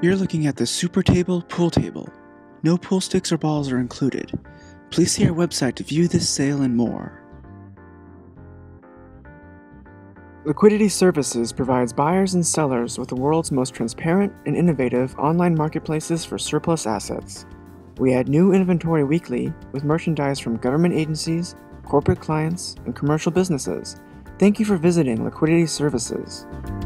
You're looking at the Super Table Pool Table. No pool sticks or balls are included. Please see our website to view this sale and more. Liquidity Services provides buyers and sellers with the world's most transparent and innovative online marketplaces for surplus assets. We add new inventory weekly with merchandise from government agencies, corporate clients, and commercial businesses. Thank you for visiting Liquidity Services.